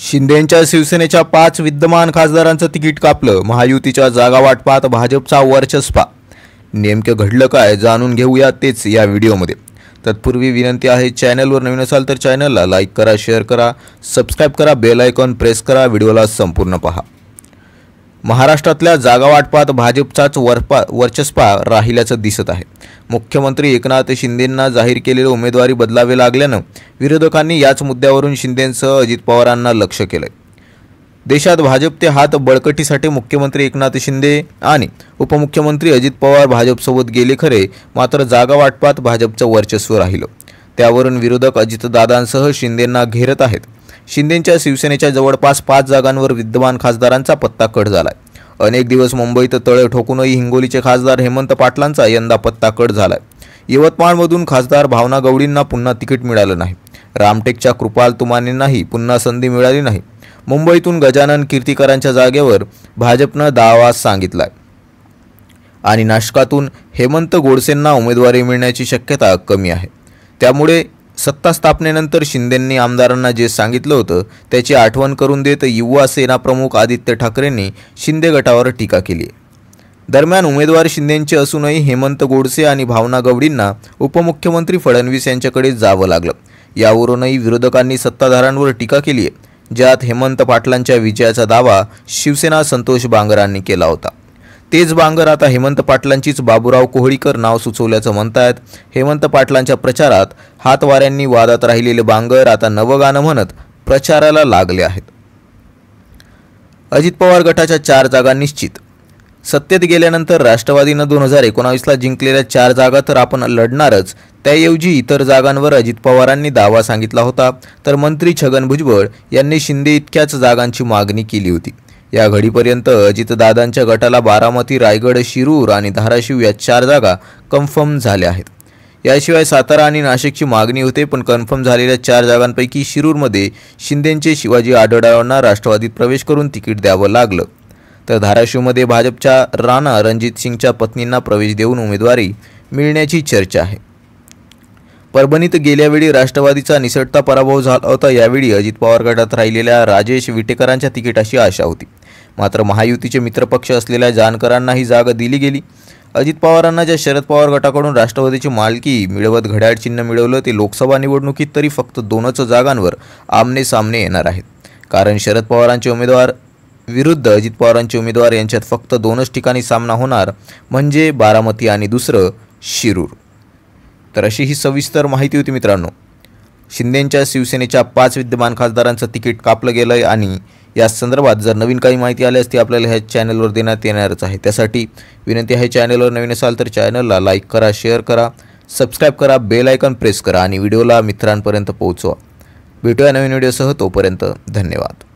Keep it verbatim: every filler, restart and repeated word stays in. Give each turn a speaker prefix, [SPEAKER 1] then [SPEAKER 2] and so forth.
[SPEAKER 1] शिंदेंच्या शिवसेनेच्या पाच विद्यमान खासदारांचं तिकीट कापलं. महायुतीच्या जागा वाटपात भाजपचा वर्चस्व. नेमकं घडलं काय जाणून घेऊया तेच या व्हिडिओमध्ये. तत्पूर्वी विनंती आहे, चॅनलवर नवीन असाल तर चॅनलला लाईक करा, शेअर करा, सबस्क्राईब करा, बेल आयकॉन प्रेस करा. व्हिडिओला संपूर्ण पहा. महाराष्ट्रातल्या जागा वाटपात भाजपचाच वरपा वर्चस्व राहिल्याचं दिसत आहे. मुख्यमंत्री एकनाथ शिंदेंना जाहीर केलेली उमेदवारी बदलावे लागल्यानं विरोधकांनी याच मुद्द्यावरून शिंदेंसह अजित पवारांना लक्ष केलंय. देशात भाजपचे हात बळकटीसाठी मुख्यमंत्री एकनाथ शिंदे आणि उपमुख्यमंत्री अजित पवार भाजपसोबत गेले खरे, मात्र जागा वाटपात भाजपचं वर्चस्व राहिलं. त्यावरून विरोधक अजितदादांसह शिंदेंना घेरत आहेत. शिंदेंच्या शिवसेनेच्या जवळपास पाच जागांवर विद्यमान खासदारांचा पत्ता कट झालाय. अनेक दिवस मुंबईत तळे ठोकूनही हिंगोलीचे खासदार हेमंत पाटलांचा यंदा पत्ता कट झालाय. यवतमाळमधून खासदार भावना गवळींना पुन्हा तिकीट मिळालं नाही. रामटेकच्या कृपाल तुमानेंनाही पुन्हा संधी मिळाली नाही. मुंबईतून गजानन कीर्तीकरांच्या जागेवर भाजपनं दावा सांगितलाय आणि नाशकातून हेमंत गोडसेंना उमेदवारी मिळण्याची शक्यता कमी आहे. त्यामुळे सत्ता स्थापनेनंतर शिंदेंनी आमदारांना जे सांगितलं होतं त्याची आठवण करून देत युवा सेना प्रमुख आदित्य ठाकरेंनी शिंदे गटावर टीका केली आहे. दरम्यान उमेदवार शिंदेंचे असूनही हेमंत गोडसे आणि भावना गवळींना उपमुख्यमंत्री फडणवीस यांच्याकडे जावं लागलं. यावरूनही विरोधकांनी सत्ताधाऱ्यांवर टीका केली आहे, ज्यात हेमंत पाटलांच्या विजयाचा दावा शिवसेना संतोष बांगरांनी केला होता. तेच बांगर आता हेमंत पाटलांचीच बाबूराव कोहळीकर नाव सुचवल्याचं म्हणतायत. हेमंत पाटलांच्या प्रचारात हातवाऱ्यांनी वादात राहिलेले बांगर आता नवं गाणं म्हणत प्रचाराला लागले आहेत. अजित पवार गटाच्या चार जागा निश्चित. सत्तेत गेल्यानंतर राष्ट्रवादीनं दोन हजार एकोणावीसला जिंकलेल्या चार जागा तर आपण लढणारच, त्याऐवजी इतर जागांवर अजित पवारांनी दावा सांगितला होता. तर मंत्री छगन भुजबळ यांनी शिंदे इतक्याच जागांची मागणी केली होती. या घडीपर्यंत अजितदादांच्या गटाला बारामती, रायगड, शिरूर आणि धाराशिव या चार जागा कन्फर्म झाल्या आहेत. याशिवाय सातारा आणि नाशिकची मागणी होते, पण कन्फर्म झालेल्या चार जागांपैकी शिरूरमध्ये शिंदेंचे शिवाजी आढळरावांना राष्ट्रवादीत प्रवेश करून तिकीट द्यावं लागलं. तर धाराशिवमध्ये भाजपच्या राणा रणजित सिंगच्या पत्नींना प्रवेश देऊन उमेदवारी मिळण्याची चर्चा आहे. परभणीत गेल्यावेळी राष्ट्रवादीचा निसटता पराभव झाला होता. यावेळी अजित पवार गटात राहिलेल्या राजेश विटेकरांच्या तिकिटाची आशा होती, मात्र महायुतीचे मित्रपक्ष असलेल्या जानकरांना ही जागा दिली गेली. अजित पवारांना ज्या शरद पवार गटाकडून राष्ट्रवादीची मालकी मिळवत घड्याळ चिन्ह मिळवलं, ते लोकसभा निवडणुकीत तरी फक्त दोनच जागांवर आमने सामने येणार आहेत. कारण शरद पवारांचे उमेदवार विरुद्ध अजित पवारांचे उमेदवार यांच्यात फक्त दोनच ठिकाणी सामना होणार, म्हणजे बारामती आणि दुसरं शिरूर. तर अशी ही सविस्तर माहिती होती मित्रांनो. शिंदेंच्या शिवसेनेच्या पाच विद्यमान खासदारांचं तिकीट कापलं गेलं आहे आणि या संदर्भात जर नवीन काही माहिती आली असती आपल्याला ह्या चॅनलवर देण्यात येणारच आहे. त्यासाठी विनंती आहे, चॅनलवर नवीन असाल तर चॅनलला लाईक करा, शेअर करा, सबस्क्राईब करा, बेल आयकॉन प्रेस करा आणि व्हिडिओला मित्रांपर्यंत पोहोचवा. भेटूया नवीन व्हिडिओसह. तोपर्यंत धन्यवाद.